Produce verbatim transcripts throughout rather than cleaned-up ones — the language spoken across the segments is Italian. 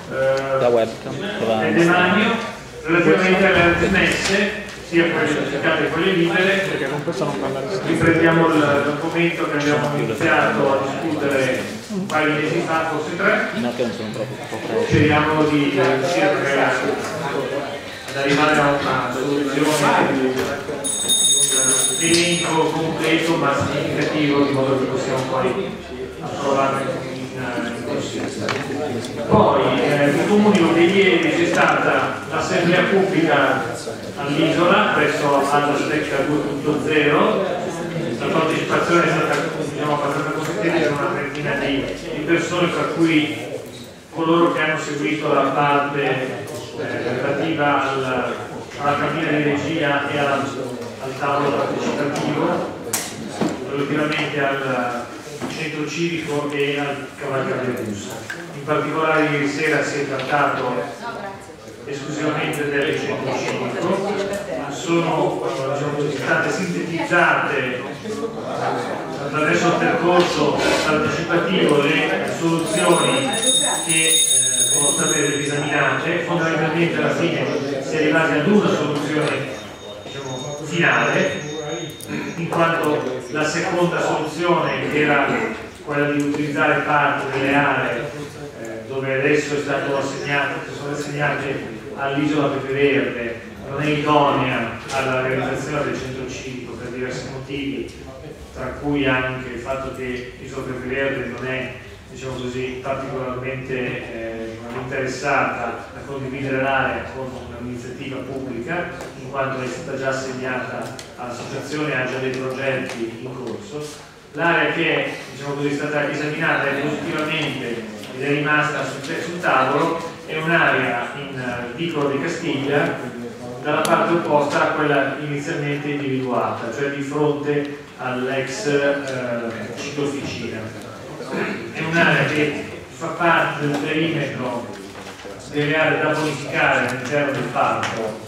eh, la webcam del demanio relativamente alle rimesse, sia quelle certificate che quelle libere. Perché con questo non parlare di Riprendiamo il documento che abbiamo iniziato a discutere un paio di mesi fa, forse tre. no, che non sono proprio Speriamo di riuscire ad arrivare a una soluzione, un elenco completo ma significativo, di modo che possiamo poi approvarlo in, in consiglio. Poi eh, vi comunico che ieri c'è stata l'assemblea pubblica all'Isola presso Alta Stecca due punto zero. La partecipazione è stata, diciamo, abbastanza consistente, con una trentina di, di persone, tra cui coloro che hanno seguito la parte eh, relativa al, alla cabina di regia e al, al tavolo partecipativo, relativamente al centro civico e al cavalcavia russa. In particolare ieri sera si è trattato esclusivamente del centro civico, sono, diciamo, state sintetizzate attraverso il percorso partecipativo le soluzioni che eh, sono state esaminate. Fondamentalmente alla fine si è arrivati ad una soluzione, diciamo, finale, in quanto la seconda soluzione, che era quella di utilizzare parte delle aree eh, dove adesso è stato assegnato, che sono assegnate all'isola Pepe Verde, non è idonea alla realizzazione del centro civico per diversi motivi, tra cui anche il fatto che l'isola Pepe Verde non è, diciamo così, particolarmente eh, interessata a condividere l'area con un'iniziativa pubblica, in quanto è stata già assegnata all'associazione, ha già dei progetti in corso. L'area che, diciamo così, è stata esaminata positivamente ed è rimasta sul, sul tavolo è un'area in uh, Vicolo di Castiglia, dalla parte opposta a quella inizialmente individuata, cioè di fronte all'ex uh, ciclofficina. È un'area che fa parte del perimetro delle aree da bonificare all'interno del parco,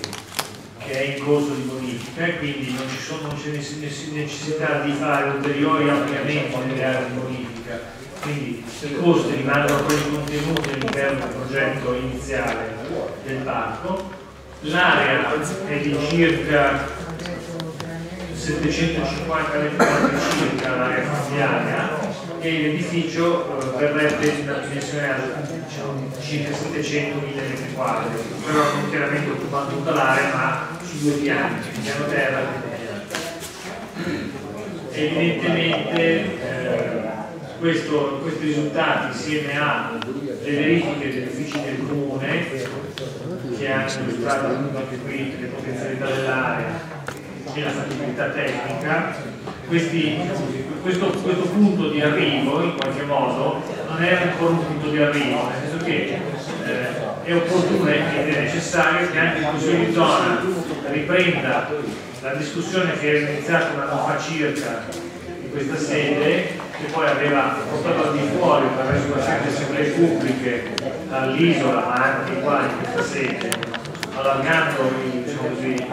che è in corso di bonifica, e quindi non ci sono, non c'è necessità di fare ulteriori ampliamenti nelle aree di bonifica, quindi i costi rimangono quelli contenuti all'interno del progetto iniziale del parco. L'area è di circa settecentocinquanta metri quadri circa, l'area familiare, e l'edificio eh, verrebbe in una dimensione alta, diciamo, circa settecentomila metri quadri, però non chiaramente occupando tutta l'area, ma su due piani, piano terra e piano terra. Evidentemente eh, questo, questi risultati, insieme alle verifiche degli uffici del comune, che hanno illustrato anche qui le potenzialità dell'area e la fattibilità tecnica, questi, questo, questo punto di arrivo in qualche modo non è ancora un punto di arrivo, nel senso che eh, è opportuno ed è necessario che anche il Consiglio di zona riprenda la discussione che era iniziata un anno fa circa in questa sede, che poi aveva portato al di fuori attraverso una serie di assemblee pubbliche all'isola, ma anche qua in questa sede, allargando, diciamo così,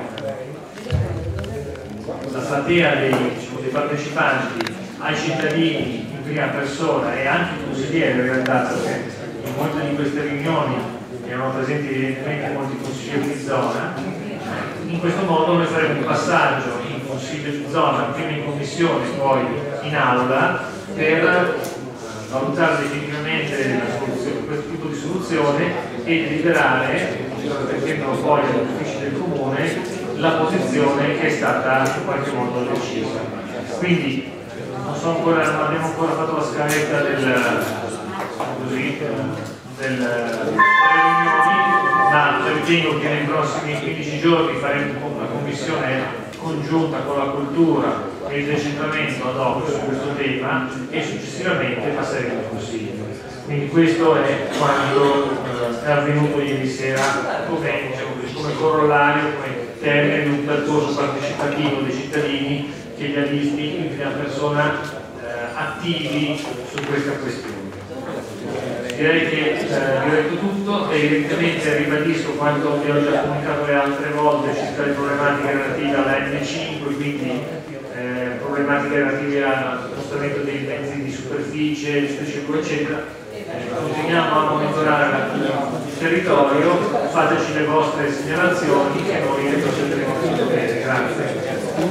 la platea dei, diciamo, dei partecipanti ai cittadini in prima persona e anche ai consiglieri, in realtà, perché in molte di queste riunioni erano presenti evidentemente molti consiglieri di zona. In questo modo noi faremo un passaggio in consiglio di zona, prima in commissione, poi in aula, per valutare definitivamente questo tipo di soluzione e deliberare, mettendolo poi agli uffici del comune, la posizione che è stata in qualche modo decisa. Quindi non, so ancora, non abbiamo ancora fatto la scaletta del, così, del, delle riunioni, ma ritengo che nei prossimi quindici giorni faremo una commissione congiunta con la cultura e il decentramento ad hoc su questo tema e successivamente passeremo al Consiglio. Quindi questo è quanto eh, è avvenuto ieri sera come, diciamo, come corollario, come termine di un percorso partecipativo dei cittadini che li ha visti in prima persona eh, attivi su questa questione. Direi che eh, vi ho detto tutto e evidentemente ribadisco quanto vi ho già comunicato le altre volte circa le problematiche relative alla N cinque, quindi eh, problematiche relative allo spostamento dei mezzi di superficie, eccetera, eh, continuiamo a monitorare il territorio, fateci le vostre segnalazioni e noi le procederemo a bene. Grazie.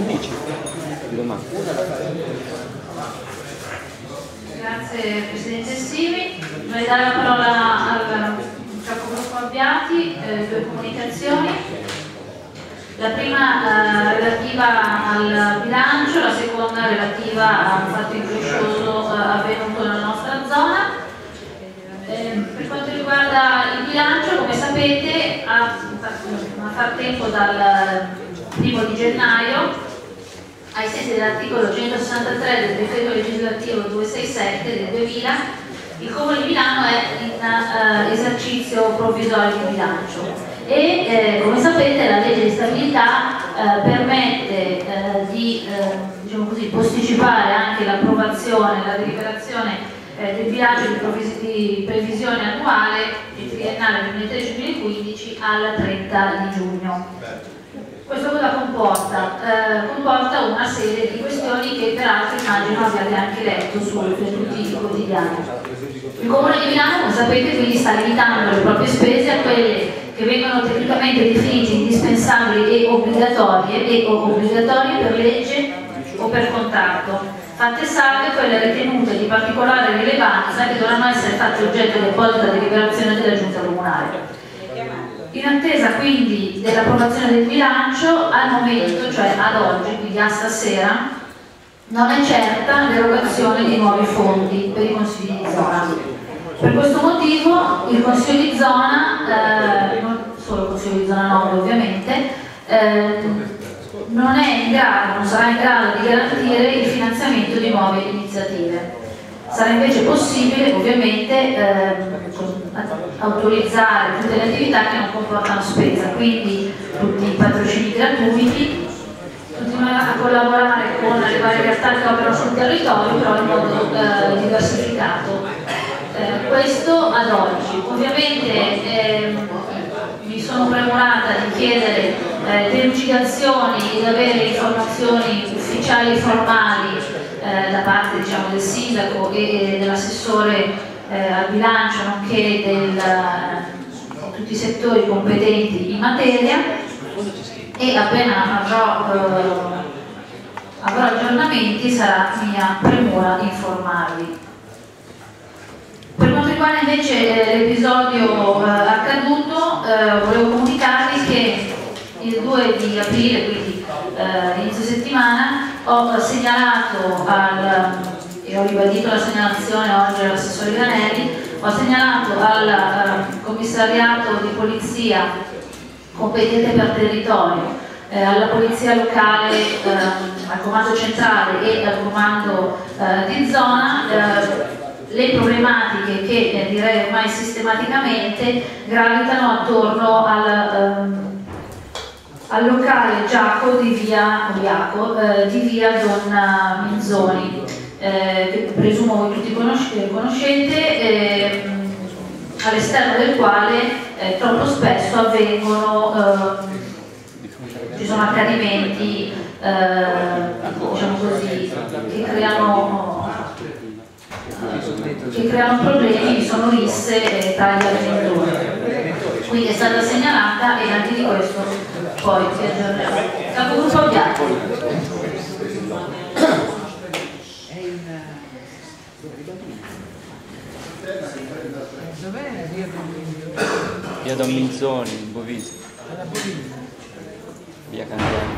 Grazie Presidente Simi. Vorrei dare la parola al capogruppo Abbiati, eh, due comunicazioni. La prima eh, relativa al bilancio, la seconda relativa a un fatto increscioso eh, avvenuto nella nostra zona. Eh, per quanto riguarda il bilancio, come sapete, a, a far tempo dal primo di gennaio, ai sensi dell'articolo centosessantatré del decreto legislativo duecentosessantasette del duemila, il Comune di Milano è in uh, esercizio provvisorio di bilancio e eh, come sapete la legge di stabilità eh, permette eh, di eh, diciamo così, posticipare anche l'approvazione, la deliberazione eh, del bilancio di, di previsione annuale di triennale duemilatredici duemilaquindici al trenta di giugno. Questo cosa comporta? Eh, comporta una serie di questioni che peraltro immagino abbiate anche letto su tutti i quotidiani. Il Comune di Milano, come sapete, quindi sta limitando le proprie spese a quelle che vengono tecnicamente definite indispensabili e obbligatorie e o obbligatorie per legge o per contratto, fatte salve quelle ritenute di particolare rilevanza che dovranno essere fatte oggetto di apposita deliberazione della Giunta Comunale. In attesa quindi dell'approvazione del bilancio, al momento, cioè ad oggi, quindi a stasera, non è certa l'erogazione di nuovi fondi per i consigli di zona. Per questo motivo il Consiglio di zona, eh, non solo il Consiglio di zona nove ovviamente, eh, non è in grado, non sarà in grado di garantire il finanziamento di nuove iniziative. Sarà invece possibile ovviamente eh, autorizzare tutte le attività che non comportano spesa, quindi tutti i patrocini gratuiti, continuare a collaborare con le varie realtà che operano sul territorio, però in modo eh, diversificato. Eh, questo ad oggi. Ovviamente eh, mi sono premurata di chiedere eh, delucidazioni ed avere informazioni ufficiali e formali Eh, da parte diciamo, del sindaco e dell'assessore eh, al bilancio, nonché del, di tutti i settori competenti in materia, e appena avrò, eh, avrò aggiornamenti sarà mia premura informarvi. Per quanto riguarda invece eh, l'episodio eh, accaduto, eh, volevo comunicarvi che il due di aprile, quindi eh, inizio settimana, ho segnalato al, e ho ribadito la segnalazione oggi all'assessore Granelli, ho segnalato al eh, commissariato di polizia competente per territorio, eh, alla polizia locale, eh, al comando centrale e al comando eh, di zona, eh, le problematiche che eh, direi ormai sistematicamente gravitano attorno al ehm, al locale Giaco di via, Giaco, eh, di via Don Minzoni, eh, che presumo voi tutti conoscete, eh, all'esterno del quale eh, troppo spesso avvengono, eh, ci sono accadimenti eh, diciamo così, che creano, che creano problemi, vi sono risse eh, tra gli avventori. Quindi è stata segnalata e anche di questo poi si aggiornerà. Capogruppo Abbiati. Via Don Minzoni, Bovisi. Via Candiani.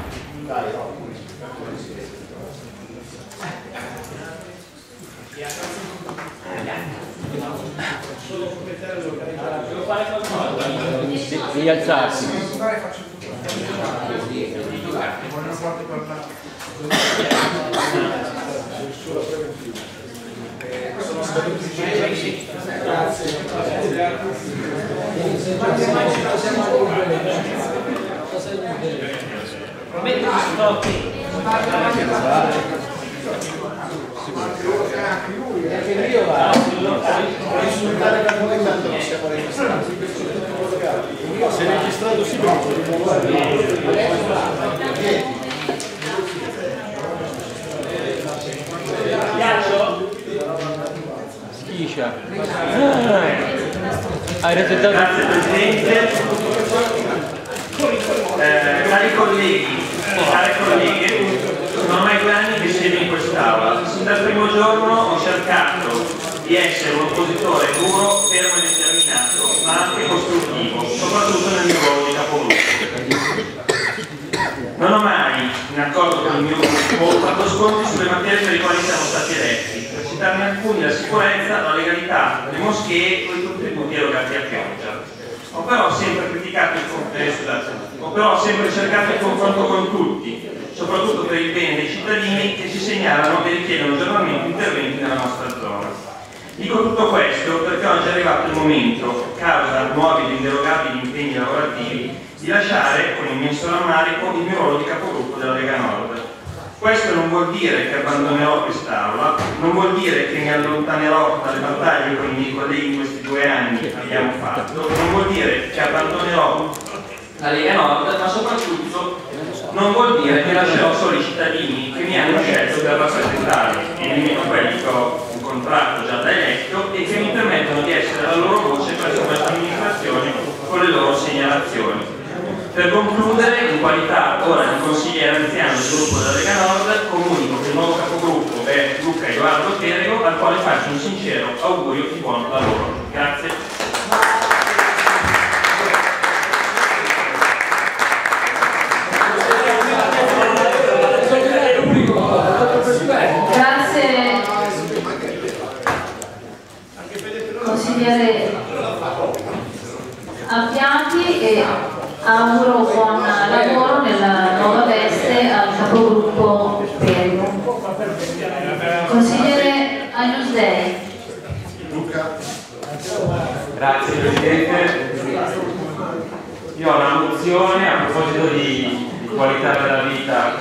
Devi alzarsi. Perché io va a risultare da come tanto non siamo registrati. Se registrato si può Schiscia. Hai resettato? Grazie Presidente. Eh, cari colleghi, care colleghe, sono ormai due anni che siedo in quest'Aula. Sin dal primo giorno ho cercato di essere un oppositore duro, fermo e determinato, ma anche costruttivo, soprattutto nel mio ruolo di capogruppo. Non ho mai, in accordo con il mio gruppo, fatto sconti sulle materie per le quali siamo stati eletti. Per citarne alcuni, la sicurezza, la legalità, le moschee o i contributi erogati a pioggia. Ho però sempre criticato il confronto, ho però sempre cercato il confronto con tutti, soprattutto per il bene dei cittadini che ci segnalano e richiedono giornalmente interventi nella nostra zona. Dico tutto questo perché oggi è arrivato il momento, causa nuovi ed inderogabili impegni lavorativi, di lasciare con immenso rammarico il mio ruolo di capogruppo della Lega Nord. Questo non vuol dire che abbandonerò quest'Aula, non vuol dire che mi allontanerò dalle battaglie con i miei colleghi in questi due anni che abbiamo fatto, non vuol dire che abbandonerò la Lega Nord, ma soprattutto non vuol dire che lascerò solo i cittadini che mi hanno scelto per rappresentare, e nemmeno quelli che ho incontrato già da eletto e che mi permettono di essere la loro voce presso questa amministrazione con le loro segnalazioni. Per concludere, in qualità ora di consigliere anziano del gruppo della Lega Nord, comunico che il nuovo capogruppo è Luca Edoardo Perego, al quale faccio un sincero augurio di buon lavoro. Grazie. Grazie consigliere Abbiati e auguro buon lavoro nella nuova veste al capogruppo Perego. Consigliere Agnus Dei. Luca. Grazie Presidente. Io ho una mozione a proposito di, di qualità della vita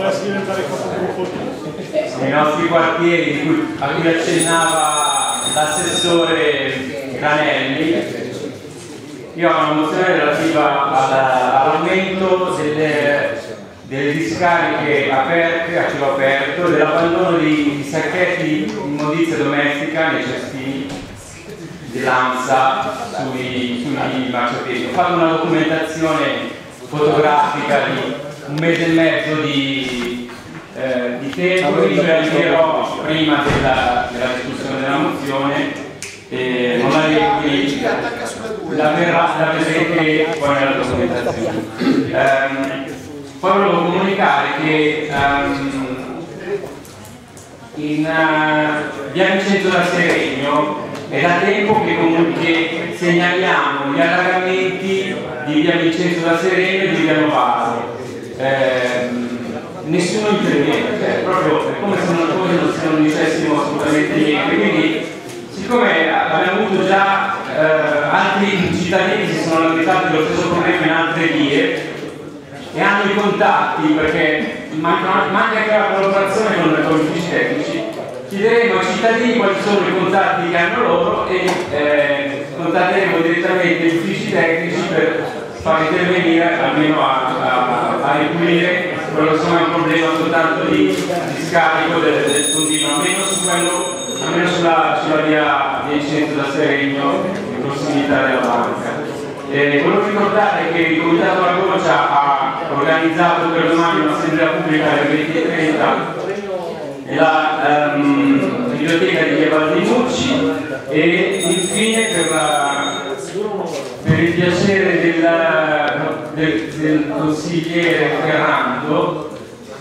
nei nostri quartieri, di cui, a cui accennava l'assessore Granelli. Io ho una mozione relativa all'aumento delle, delle discariche aperte a cielo aperto, dell'abbandono di, di sacchetti di immondizia domestica nei cestini dell'ANSA sui, sui marciapiedi. Ho fatto una documentazione fotografica di un mese e mezzo di, eh, di tempo, quindi ve la invierò prima della, della discussione della mozione. Eh, non la leggo qui, la verrà, la vedrete poi nella documentazione. Um, poi volevo comunicare che um, in uh, via Vincenzo da Seregno è da tempo che, che segnaliamo gli allagamenti di via Vincenzo da Seregno e di via Novaro. Eh, nessuno interviene, cioè, proprio è come se non, se non dicessimo assolutamente niente. Quindi, siccome abbiamo avuto già eh, altri cittadini che si sono lamentati dello stesso problema in altre vie e hanno i contatti, perché manca, manca anche la collaborazione con, con gli uffici tecnici, chiederemo ai cittadini quali sono i contatti che hanno loro e eh, contatteremo direttamente gli uffici tecnici per far intervenire almeno a, a, a ripulire quello che insomma è un problema soltanto di, di scarico del, del continuo, almeno su quello, almeno sulla, sulla via Vincenzo da Seregno in prossimità della banca. Eh, volevo ricordare che il Comitato La Goccia ha organizzato per domani un'assemblea pubblica alle venti e trenta nella um, biblioteca di Via Valdimucci e infine per, la, per il piacere del, del, del consigliere Ferrando,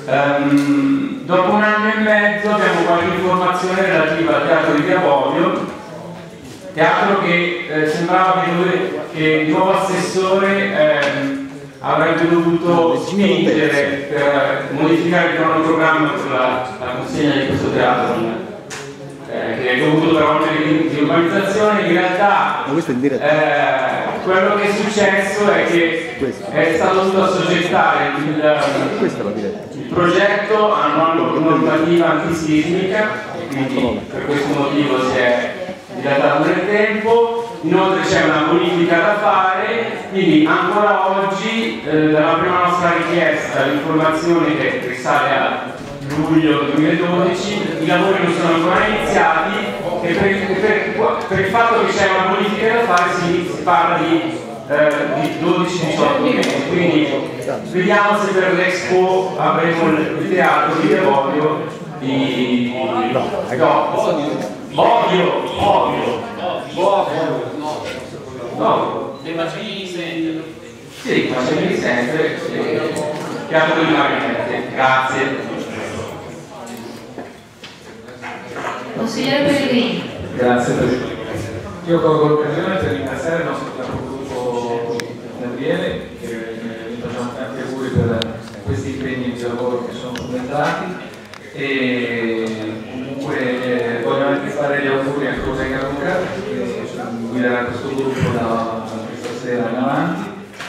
um, dopo un anno e mezzo abbiamo qualche informazione relativa al teatro di Via Bobbio, teatro che eh, sembrava che, dove, che il nuovo assessore eh, avrebbe dovuto spingere per modificare il cronoprogramma per la, la consegna di questo teatro, eh, che è dovuto per oneri di, di urbanizzazione. In realtà eh, quello che è successo è che è stato dovuto assoggettare il, il progetto a una normativa antisismica e quindi per questo motivo si è dilatato nel tempo. Inoltre c'è una bonifica da fare, quindi ancora oggi eh, dalla prima nostra richiesta l'informazione che risale a luglio duemiladodici, i lavori non sono ancora iniziati che per, per, per il fatto che c'è una politica da fare si, si parla di, eh, di dodici diciotto mesi, quindi vediamo se per l'Expo avremo il teatro di Bobbio di no, Bobbio, Bobbio, Bobbio, no, dei Macellini Center. Sì, Macellini Center, teatro di Marionette, grazie. Consigliere Pellegrini. Grazie Presidente. Io colgo l'occasione per ringraziare il nostro capogruppo Gabriele, che gli facciamo tanti auguri per questi impegni di lavoro che sono subentrati, e comunque eh, voglio anche fare gli auguri al collega Luca, che guiderà questo gruppo da questa sera in avanti.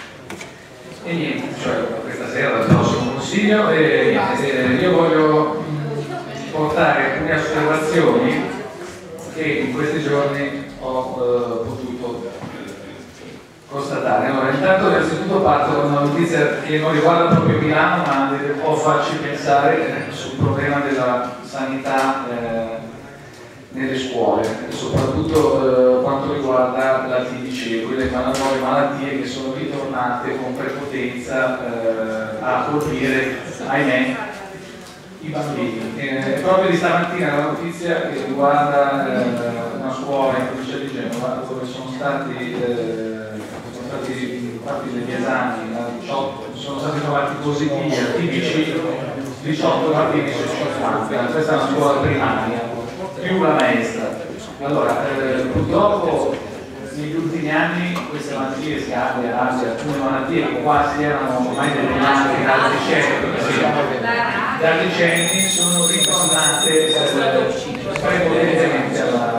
E niente, cioè questa sera dal prossimo consiglio, e, e io voglio portare alcune osservazioni che in questi giorni ho eh, potuto constatare. Allora, intanto innanzitutto parto con una notizia che non riguarda proprio Milano, ma deve un po' farci pensare sul problema della sanità eh, nelle scuole, e soprattutto eh, quanto riguarda la T B C, quelle nuove malattie che sono ritornate con prepotenza eh, a colpire, ahimè, i bambini. Eh, proprio di stamattina la notizia che riguarda eh, una scuola in provincia di Genova dove sono stati, eh, sono stati fatti degli esami, diciotto, sono stati trovati positivi a T B C diciotto bambini su cinquanta. Questa è una scuola primaria, più la maestra. Allora, eh, purtroppo negli ultimi anni queste malattie, scabbia, rabbia, alcune malattie che quasi erano ormai denominate da decenni, da decenni sono ritornate eh, prepotentemente alla.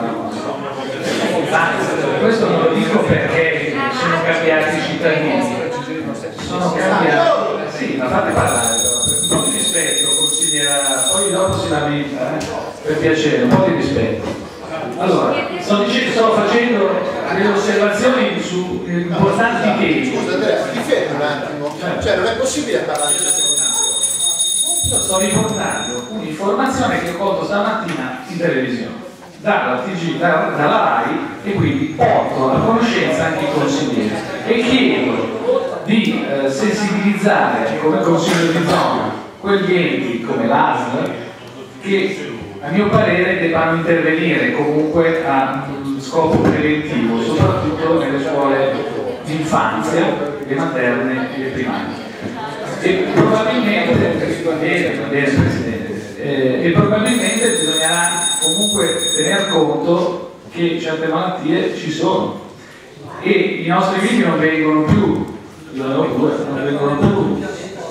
Ma questo non lo dico perché sono cambiati i cittadini, sono cambiati, sì, ma fate parlare, un po' di rispetto, considera, poi dopo si lamenta, eh? Per piacere, un po' di rispetto. Allora, sto, dicendo, sto facendo delle osservazioni su importanti temi. Scusa Andrea, ti fermi un attimo, cioè non è possibile parlare di queste condizioni. Io sto riportando un'informazione che ho colto stamattina in televisione dalla T G, da, dalla RAI, e quindi porto a conoscenza anche i consiglieri e chiedo di eh, sensibilizzare come consiglio di zona quegli enti come l'A S L che a mio parere debbano intervenire comunque a um, scopo preventivo, soprattutto nelle scuole di infanzia, le materne e le primarie. E probabilmente, bene, bene, Presidente, eh, e probabilmente bisognerà comunque tener conto che certe malattie ci sono e i nostri figli non vengono più, io ne ho due, non vengono più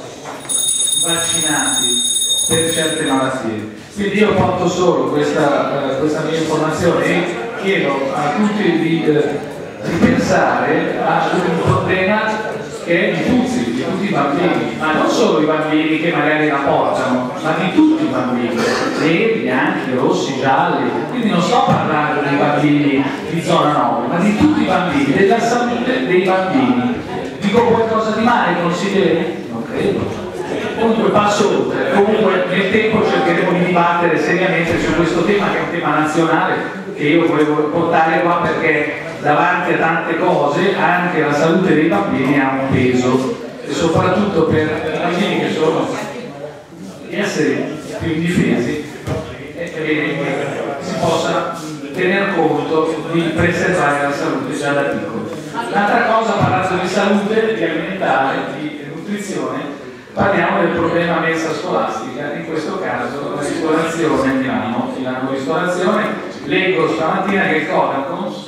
vaccinati per certe malattie. Quindi io porto solo questa, eh, questa mia informazione e chiedo a tutti di, eh, di pensare a un problema che è di tutti, di tutti i bambini, ma non solo i bambini che magari la portano, ma di tutti i bambini, neri, bianchi, rossi, gialli. Quindi non sto parlando dei bambini di zona nove, ma di tutti i bambini, della salute dei bambini. Dico qualcosa di male, consigliere? Non credo. Comunque passo oltre, comunque nel tempo cercheremo di dibattere seriamente su questo tema che è un tema nazionale che io volevo portare qua perché davanti a tante cose anche la salute dei bambini ha un peso e soprattutto per i bambini che sono di essere più indifesi è bene che si possa tener conto di preservare la salute già da piccolo. L'altra cosa, parlando di salute, di alimentare, di nutrizione, parliamo del problema mensa scolastica, in questo caso la ristorazione a Milano, Milano Ristorazione. Leggo stamattina che il Codacons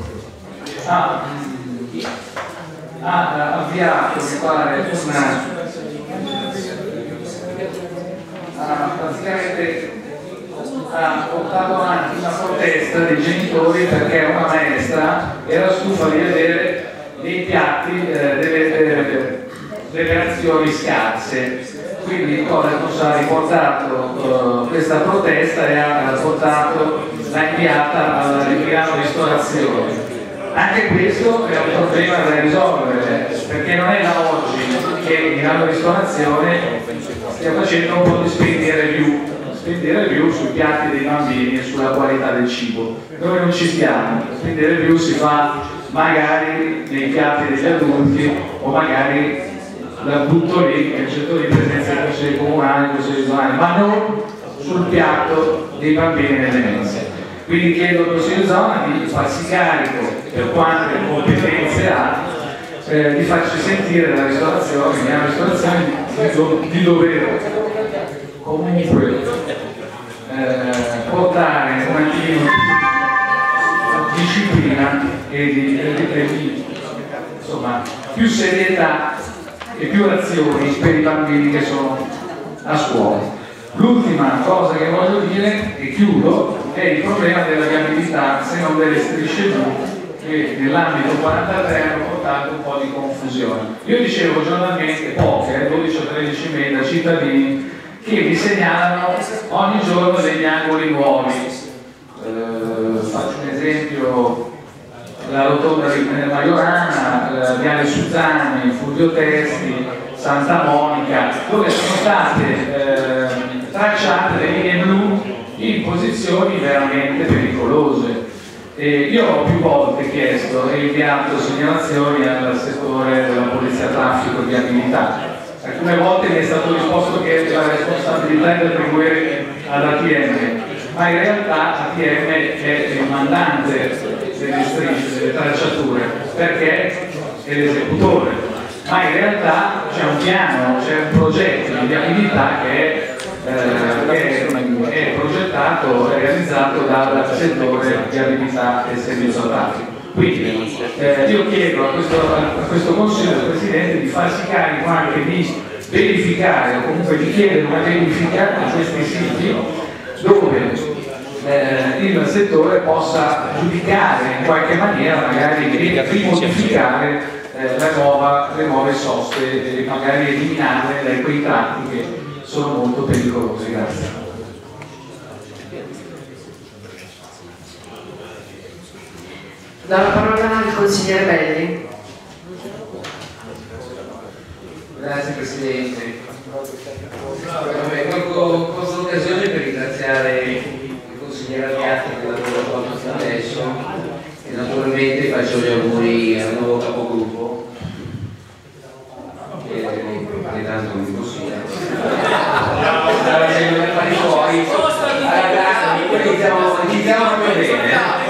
ha, ha avviato, mi pare, una ha praticamente ha portato avanti una protesta dei genitori perché una maestra era stufa di vedere nei piatti eh, delle, delle delle azioni scarse, quindi il Codacons ha riportato uh, questa protesta e ha portato, l'ha inviata alla Milano Ristorazione. Anche questo è un problema da risolvere, perché non è da oggi che Milano Ristorazione stia facendo un po' di spendere più, spendere più sui piatti dei bambini e sulla qualità del cibo. Noi non ci stiamo, spendere più si fa magari nei piatti degli adulti o magari la butto lì nel centro di presenza dei consigli comunali, dei consigli zonali, ma non sul piatto dei bambini nelle mense. Quindi chiedo al Consiglio di zona di farsi carico, per quante competenze ha, eh, di farci sentire la ristorazione, la ristorazione di, di dover comunque eh, portare un attimino di disciplina e di, e di, e di insomma, più serietà e più azioni per i bambini che sono a scuola. L'ultima cosa che voglio dire, e chiudo, è il problema della viabilità, se non delle strisce blu, che nell'ambito quarantatré hanno portato un po' di confusione. Io dicevo giornalmente poche, dodici o tredici mail da cittadini che mi segnalano ogni giorno degli angoli nuovi. Eh, faccio un esempio, la rotonda di Majorana, Viale Suzzani, Fulvio Testi, Santa Monica, dove sono state eh, tracciate le linee blu in posizioni veramente pericolose. E io ho più volte chiesto e inviato segnalazioni al settore della polizia traffico e viabilità. Alcune volte mi è stato risposto che la responsabilità è da attribuire all'A T M, ma in realtà A T M è il mandante delle strisce, delle tracciature, perché è l'esecutore, ma in realtà c'è un piano, c'è un progetto di viabilità che è Eh, che è progettato e realizzato dal settore di viabilità e servizio traffico. Quindi eh, io chiedo a questo, a questo Consiglio del Presidente di farsi carico anche di verificare o comunque di chiedere una verifica di questi siti dove eh, il settore possa giudicare in qualche maniera, magari di modificare eh, la nuova, le nuove soste e magari eliminarle da quei tratti che sono molto pericolosi. Grazie. Do la parola al consigliere Belli. Grazie Presidente. Colgo l'occasione per ringraziare il consigliere Albiati per il lavoro svolto fino adesso e naturalmente faccio gli auguri al nuovo capogruppo che tanto mi consiglia. Iniziamo proprio bene.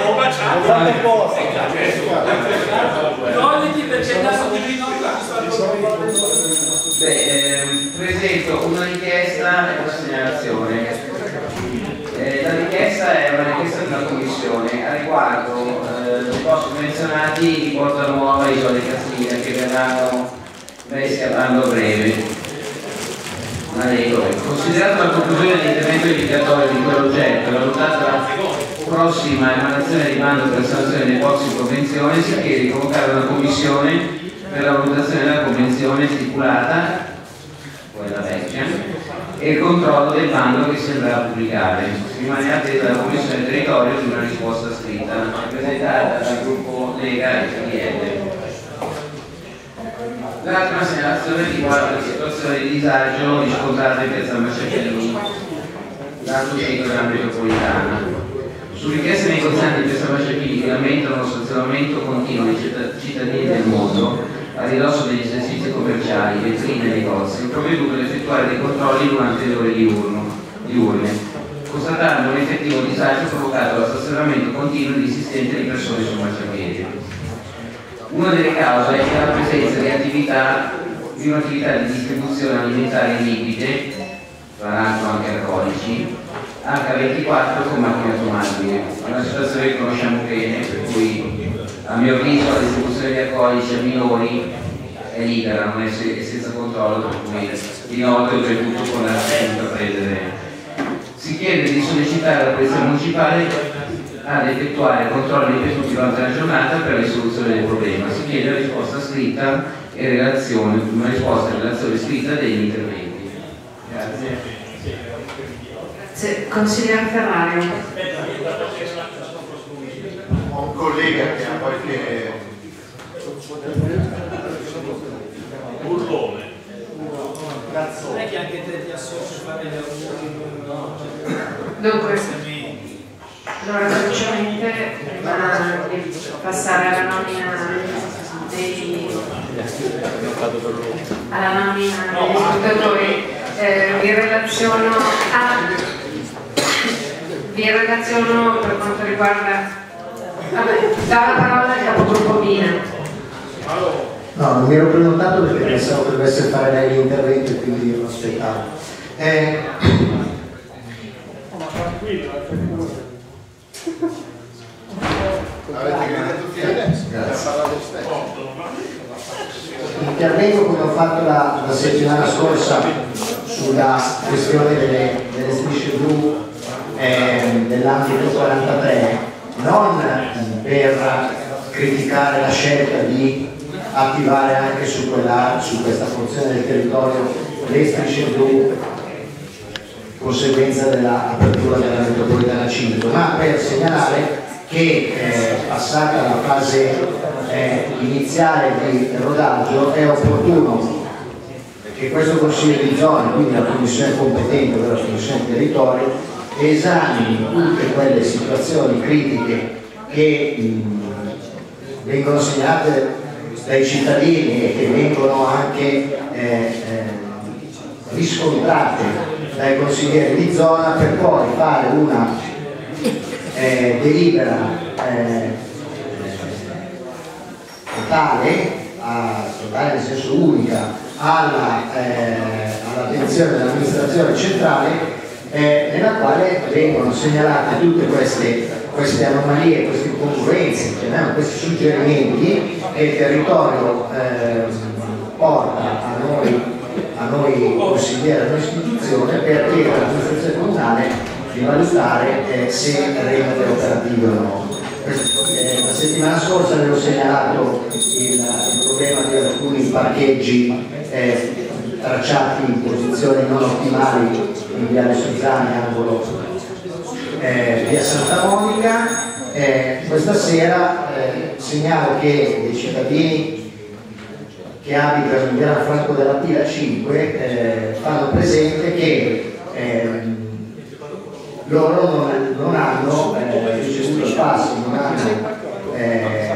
Beh, ehm, presento una richiesta e una segnalazione. Eh, la richiesta è una richiesta di una commissione. A riguardo eh, dei posti menzionati di Porta Nuova e Isola Castilia che verranno messi a bando a breve. Considerata la conclusione dell'intervento indicatorio di quell'oggetto e valutata la prossima emanazione di bando per sanzione dei posti in convenzione, si chiede di convocare una commissione per la valutazione della convenzione stipulata, quella vecchia, e il controllo del bando che si andrà a pubblicare. Si rimane attesa dalla Commissione Territorio di una risposta scritta presentata dal gruppo Lega e P D L. L'altra segnalazione riguarda la situazione di disagio riscontrata in piazza Marciapiedi, lato sito della metropolitana. Su richiesta dei negozianti di piazza Marciapiedi che lamentano lo stazionamento continuo dei cittadini del mondo a ridosso degli esercizi commerciali, vetrine e negozi, ho provveduto ad effettuare dei controlli durante le ore diurne, constatando un effettivo disagio provocato dallo stazionamento continuo ed insistente di persone su marciapiedi. Una delle cause è la presenza di attività di un'attività di distribuzione alimentare liquide, tra l'altro anche alcolici, acca ventiquattro con macchine automatiche. È una situazione che conosciamo bene, per cui a mio avviso la distribuzione di alcolici a minori è libera, non è, se, è senza controllo, per cui di notte oltretutto con la prendere. Si chiede di sollecitare la Polizia Municipale ad effettuare controlli ripetuti durante la giornata per la risoluzione del problema. Si chiede la risposta scritta e relazione, una risposta in relazione scritta degli interventi. Grazie. Sì, consigliere Ferrario. Ho un collega che ha qualche burlone. Non è che anche te ti associ a fare gli auguri? Dunque, allora velocemente, prima di passare alla nomina dei alla nomina degli scrutatori, eh, vi relaziono a vi relaziono per quanto riguarda vabbè, dà la parola al capogruppo Mina. No, non mi ero prenotato perché pensavo che dovesse fare lei l'intervento e quindi lo aspettavo. Eh... Intervengo come ho fatto la, la settimana scorsa sulla questione delle, delle strisce blu eh, dell'ambito quarantatré, non per criticare la scelta di attivare anche su, quella, su questa porzione del territorio le strisce blu, conseguenza dell'apertura della metropolitana cinque, ma per segnalare che eh, passata la fase eh, iniziale di rodaggio è opportuno che questo Consiglio di zona, quindi la Commissione competente della Commissione territorio, esamini tutte quelle situazioni critiche che mh, vengono segnalate dai cittadini e che vengono anche eh, eh, riscontrate dai consiglieri di zona, per poi fare una eh, delibera eh, totale, a, totale nel senso unica, all'attenzione all dell'amministrazione centrale, eh, nella quale vengono segnalate tutte queste, queste anomalie, queste incongruenze, cioè, questi suggerimenti che il territorio eh, porta a noi, a noi consiglieri, a noi istituzione, per chiedere all'amministrazione comunale di valutare eh, se rendere operativo o no. Eh, la settimana scorsa avevo segnalato il, il problema di alcuni parcheggi eh, tracciati in posizioni non ottimali in Viale Suzzani, angolo eh, via Santa Monica. Eh, questa sera eh, segnalo che dei cittadini che abitano in Via Franco della Pila cinque eh, fanno presente che eh, loro non, non hanno eh, ricevuto il passo, non hanno eh,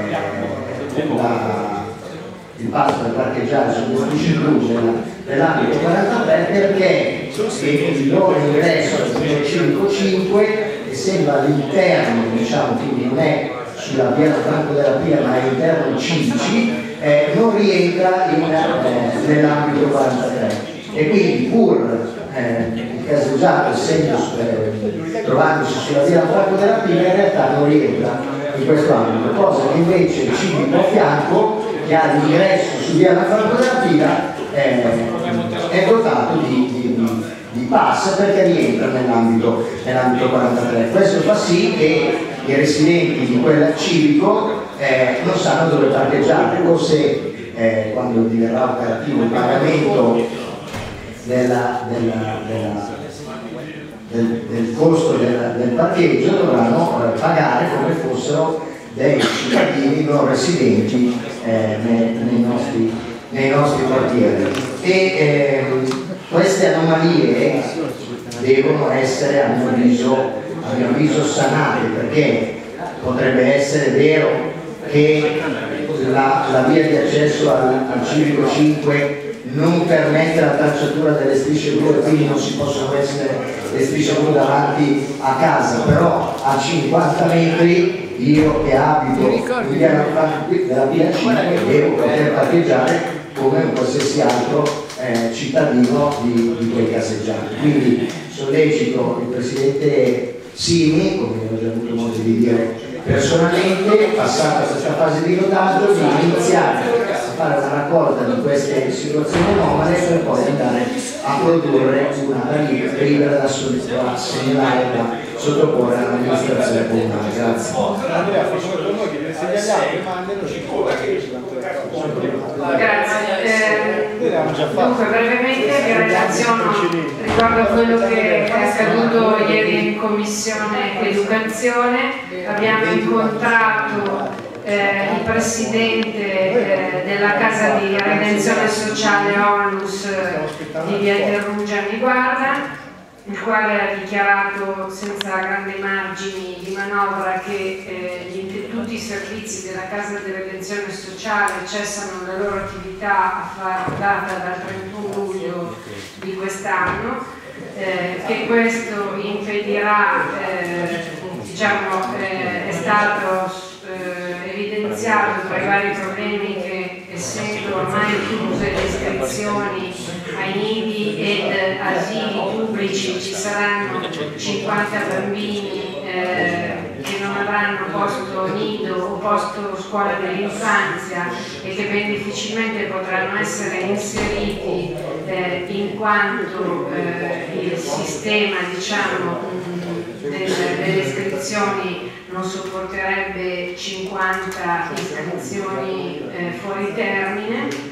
la, il passo per parcheggiare sul strisce blu dell'ambito quarantatré, perché il loro ingresso al civico cinque, essendo all'interno, diciamo, quindi non è sulla via Franco della Pila ma è all'interno di civici, eh, non rientra in, eh, nell'ambito quarantatré, e quindi pur eh, il caso usato, essendo eh, trovandosi sulla via Franco della Pila, in realtà non rientra in questo ambito, cosa che invece il civico a fianco, che ha l'ingresso su via Franco della Pila, eh, è dotato di, di, di, di pass, perché rientra nell'ambito nell'ambito quarantatré. Questo fa sì che i residenti di quel civico eh, non sanno dove parcheggiare, o se eh, quando diverrà operativo il pagamento della, della, della, del, del costo del, del parcheggio, dovranno eh, pagare come fossero dei cittadini non residenti eh, nei, nei, nostri, nei nostri quartieri. E eh, queste anomalie devono essere, a mio avviso, a mio avviso sanate, perché potrebbe essere vero che la, la via di accesso al, al civico cinque non permette la tracciatura delle strisce blu e quindi non si possono essere le strisce blu davanti a casa, però a cinquanta metri io che abito in via della via cinque devo poter parcheggiare come un qualsiasi altro eh, cittadino di, di quei caseggiati. Quindi sollecito il Presidente Simi, come ho già avuto modo di dire personalmente, passata questa fase di rodaggio, di iniziare a fare una raccolta di queste situazioni anomale per poi andare a produrre una delibera da segnalare, da sottoporre all'amministrazione comunale. Grazie. Grazie. Eh, dunque, brevemente vi relaziono riguardo a quello che è accaduto ieri in Commissione Educazione. Abbiamo incontrato eh, il Presidente eh, della Casa di Redenzione Sociale Onlus eh, di Via Terrugia Miguarda, il quale ha dichiarato senza grandi margini di manovra che eh, tutti i servizi della Casa di Redenzione Sociale cessano la loro attività a far data dal trentuno luglio di quest'anno, eh, che questo impedirà, eh, diciamo, eh, è stato eh, evidenziato tra i vari problemi che, essendo ormai chiuse le iscrizioni ai nidi ed asili pubblici, ci saranno cinquanta bambini eh, che non avranno posto nido o posto scuola dell'infanzia e che ben difficilmente potranno essere inseriti eh, in quanto eh, il sistema, diciamo, delle, delle iscrizioni non sopporterebbe cinquanta iscrizioni eh, fuori termine,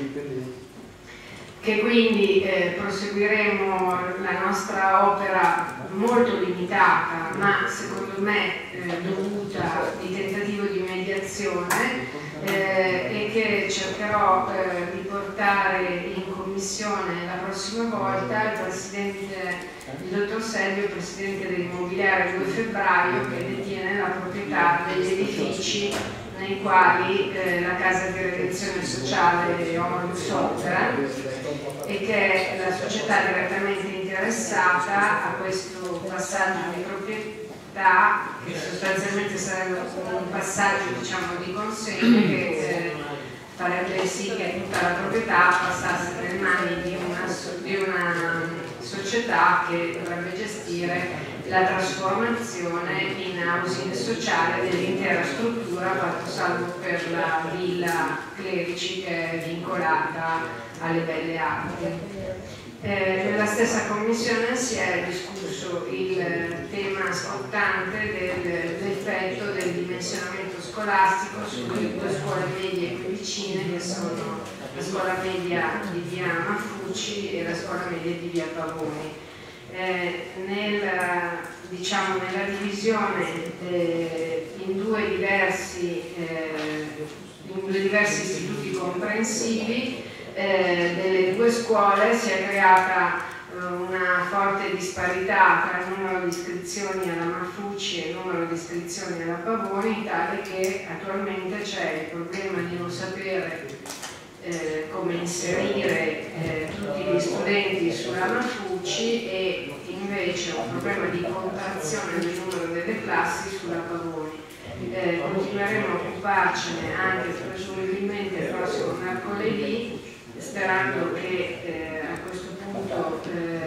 che quindi eh, proseguiremo la nostra opera molto limitata, ma secondo me eh, dovuta di tentativo di mediazione eh, e che cercherò eh, di portare in commissione la prossima volta il presidente, il dottor Selvio, il presidente dell'immobiliare due febbraio, che detiene la proprietà degli edifici nei quali eh, la Casa di Redenzione Sociale Omolus opera e che è la società direttamente interessata a questo passaggio di proprietà, che sostanzialmente sarebbe un passaggio, diciamo, di consegne che eh, farebbe sì che tutta la proprietà passasse nelle mani di una, di una società che dovrebbe gestire la trasformazione in housing sociale dell'intera struttura, fatto salvo per la villa Clerici che è vincolata alle Belle Arti. Eh, nella stessa commissione si è discusso il tema scottante dell'effetto del dimensionamento scolastico sulle due scuole medie più vicine, che sono la scuola media di via Maffucci e la scuola media di via Pavoni. Eh, nel, diciamo, nella divisione eh, in, due diversi, eh, in due diversi istituti comprensivi eh, delle due scuole si è creata eh, una forte disparità tra il numero di iscrizioni alla Maffucci e il numero di iscrizioni alla Pavoni, tale che attualmente c'è il problema di non sapere Eh, come inserire eh, tutti gli studenti sulla Maffucci e invece un problema di contrazione del numero delle classi sulla Pavoni. Eh, continueremo a occuparcene anche presumibilmente il prossimo mercoledì, sperando che eh, a questo punto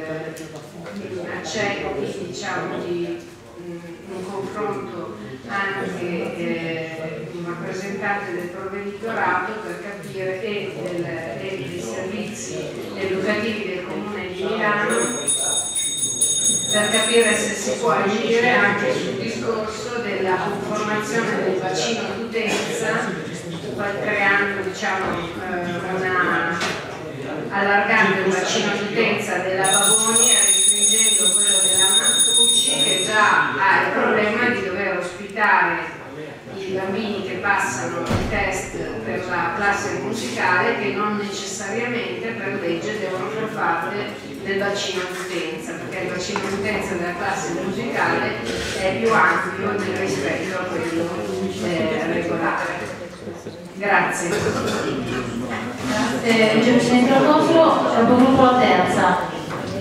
eh, accetti, diciamo, di mh, un confronto anche eh, un rappresentante del provveditorato per capire e, del, e dei servizi educativi del Comune di Milano, per capire se si può agire anche sul discorso della conformazione del bacino d'utenza, creando, diciamo, una, allargando il bacino d'utenza della Pavoni e restringendo quello della Maffucci, che già ha il problema di dover ospitare i bambini che passano il test per la classe musicale, che non necessariamente per legge devono far parte del bacino d'utenza, perché il bacino d'utenza della classe musicale è più ampio rispetto a quello eh, regolare. Grazie. Grazie Vicepresidente Lotofilo, capogruppo la terza.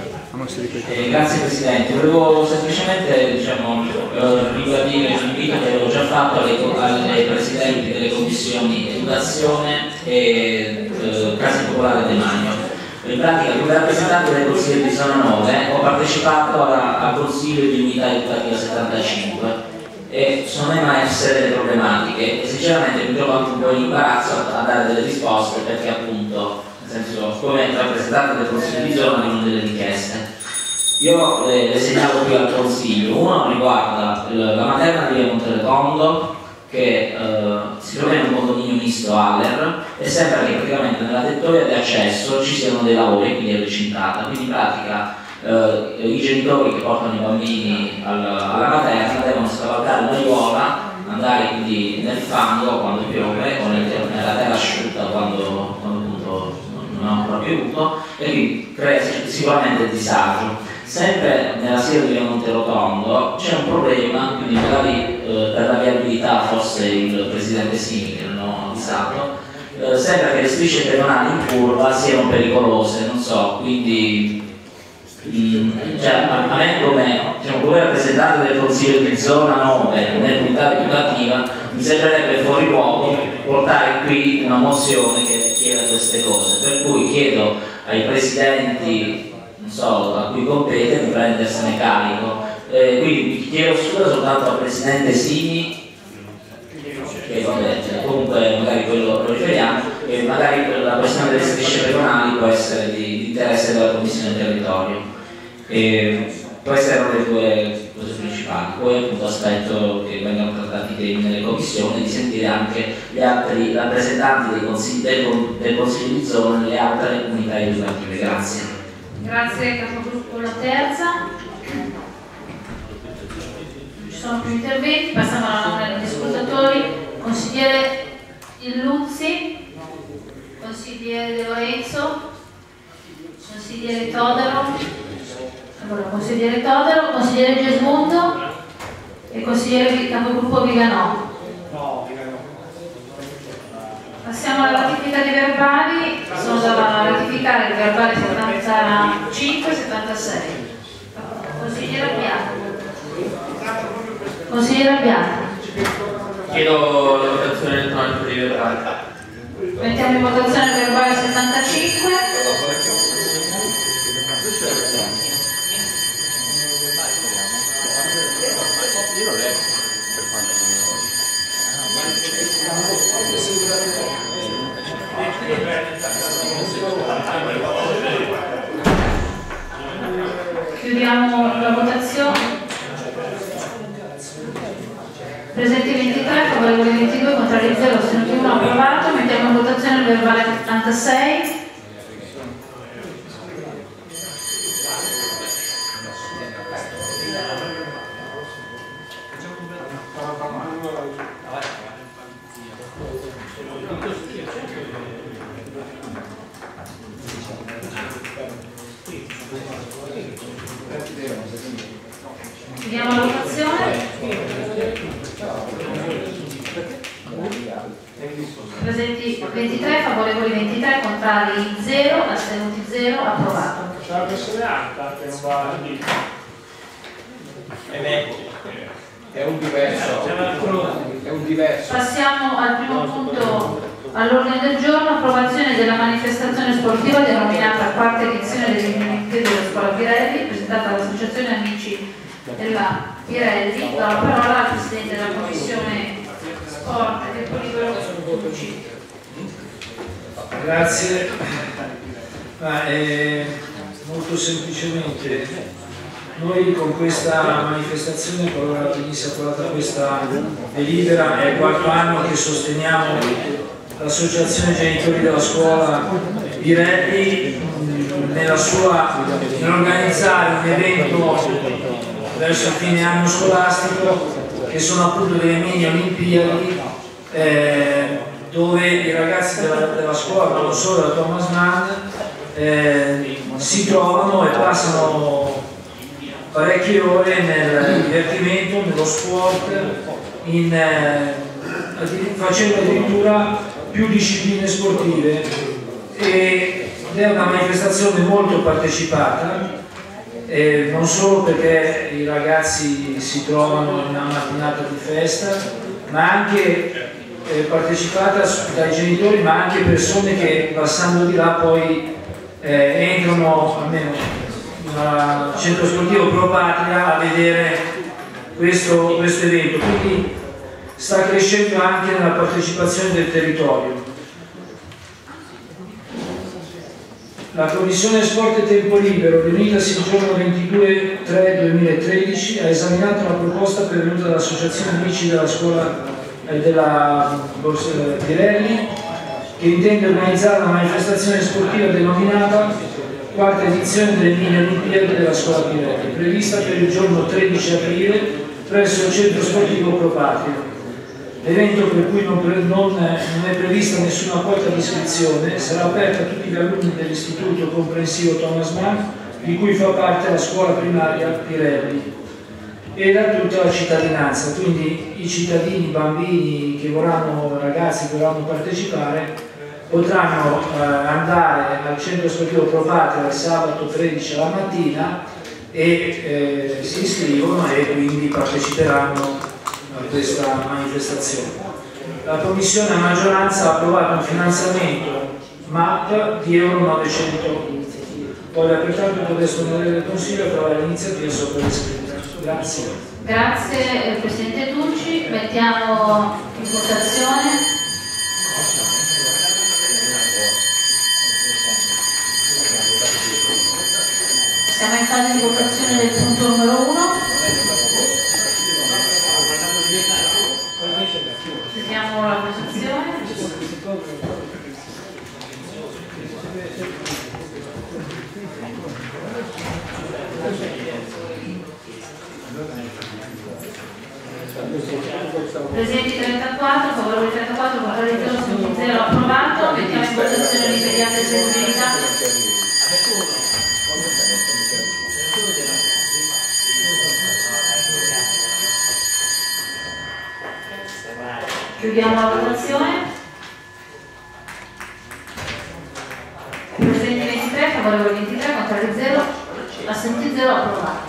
Eh, grazie Presidente, volevo semplicemente, diciamo, eh, ribadire l'invito che avevo già fatto alle, alle Presidenti delle Commissioni Educazione e eh, Casa Popolare Demanio. In pratica, come rappresentante del Consiglio di Zona nove ho partecipato alla, al Consiglio di Unità Educativa settantacinque e sono emerse delle problematiche e sinceramente mi trovo anche un po' in imbarazzo a, a dare delle risposte, perché appunto, nel senso, come rappresentante del Consiglio di Zona arrivano delle richieste. Io le, le segnalo qui al Consiglio. Uno riguarda il, la materna di via Monteletondo, che eh, si trova in un condominio misto Aller e sembra che praticamente nella tettoia di accesso ci siano dei lavori, quindi è recintata, quindi in pratica eh, i genitori che portano i bambini al, alla materna devono scavalcare una aiuola, andare quindi nel fango quando piove o nel, nella terra asciutta quando, quando appunto non ha ancora piovuto, e quindi crea sicuramente disagio. sempre nella sede di Monterotondo c'è un problema, quindi magari eh, per la viabilità forse il presidente Simi che non ho avvisato, eh, sembra che le strisce pedonali in curva siano pericolose, non so, quindi mh, cioè, a, a me come, diciamo, come rappresentante del Consiglio di zona nove nell'unità educativa mi sembrerebbe fuori luogo portare qui una mozione che chieda queste cose, per cui chiedo ai presidenti, non so, a cui compete di prendersene carico. Eh, quindi chiedo scusa soltanto al presidente Simi, che vabbè, cioè, comunque magari quello lo riferiamo, e magari la questione delle strisce pedonali può essere di, di interesse della Commissione territorio. E queste erano le due cose principali. Poi appunto aspetto che vengano trattati i temi nelle commissioni, di sentire anche gli altri rappresentanti dei consigli, del, del Consiglio di zona e le altre unità educative. Grazie. Grazie capogruppo La Terza. Non ci sono più interventi, passiamo alla nomina degli ascoltatori. Consigliere Illuzzi, consigliere De Lorenzo, consigliere Todaro, allora, consigliere Todaro, consigliere Gesmundo e consigliere capogruppo Viganò. Passiamo alla ratifica dei verbali. Sono da ratificare il verbale settantacinque settantasei. Consigliere Abbiato. Consigliere Abbiato. Chiedo la votazione elettronica dei verbali. Mettiamo in votazione il verbale settantacinque. Chiudiamo la votazione. Presenti ventitré, favorevoli ventidue, contrari zero, astenuti uno, approvato. Mettiamo in votazione il verbale settantasei. Chiudiamo la votazione. Presenti ventitré, favorevoli ventitré, contrari zero, astenuti zero, approvato. C'è la questione alta che non va lì. È un diverso. È un diverso. Passiamo al primo punto all'ordine del giorno, approvazione della manifestazione sportiva denominata quarta edizione delle Olimpiadi della Scuola Pirelli, presentata dall'Associazione Amici della Pirelli. Do la parola al Presidente della Commissione Sport e Tempo Libero, Tucci. Grazie. Ma, eh, molto semplicemente noi con questa manifestazione, qualora venisse approvata questa delibera, è quattro anni che sosteniamo l'Associazione Genitori della Scuola Pirelli nella sua nell'organizzare un evento verso il fine anno scolastico che sono appunto delle mini Olimpiadi, eh, dove i ragazzi della, della scuola, ma non solo da Thomas Mann, eh, si trovano e passano parecchie ore nel divertimento, nello sport, in, eh, facendo addirittura più discipline sportive, ed è una manifestazione molto partecipata, eh, non solo perché i ragazzi si trovano in una mattinata di festa, ma anche eh, partecipata dai genitori, ma anche persone che passando di là poi eh, entrano almeno al centro sportivo Pro Patria a vedere questo, questo evento, quindi sta crescendo anche nella partecipazione del territorio. La Commissione Sport e Tempo Libero, riunitasi il giorno ventidue tre duemilatredici, ha esaminato la proposta pervenuta dall'Associazione Amici della Scuola e della Borsa Pirelli, che intende organizzare una manifestazione sportiva denominata quarta edizione delle mini Olimpiadi della Scuola Pirelli, prevista per il giorno tredici aprile presso il centro sportivo Pro Patria. L'evento, per cui non, non, non è prevista nessuna quota di iscrizione, sarà aperto a tutti gli alunni dell'istituto comprensivo Thomas Mann di cui fa parte la scuola primaria Pirelli, e da tutta la cittadinanza. Quindi i cittadini, i bambini che vorranno, ragazzi che vorranno partecipare, potranno eh, andare al centro sportivo Pro Patria il sabato tredici alla mattina e eh, si iscrivono e quindi parteciperanno a questa manifestazione. La Commissione a maggioranza ha approvato un finanziamento M A P di euro novecento. Voglio pertanto il modesto onore del Consiglio approvare l'iniziativa sopra descritta. Grazie. Grazie eh, Presidente Tucci. Mettiamo in votazione. Siamo in fase di votazione del punto numero uno. Chiudiamo la votazione. Presenti trentaquattro, favorevoli trentaquattro, contrari zero, assenti zero, approvato. Mettiamo in votazione l'immediata eseguibilità. Chiudiamo la votazione. Presenti ventitré, favorevoli ventitré, contrari zero, assenti zero, approvato.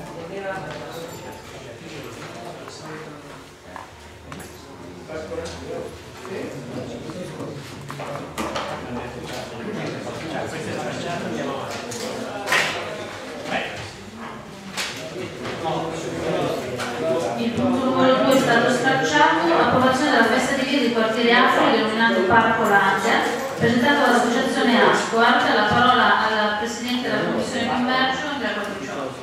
Il punto numero due è stato stracciato. Approvazione della festa di via di quartiere Afro denominato Parco Lancia, presentato dall'associazione Ascoart. La parola alla Presidente della Commissione Commercio, Andrea Quattriciotto.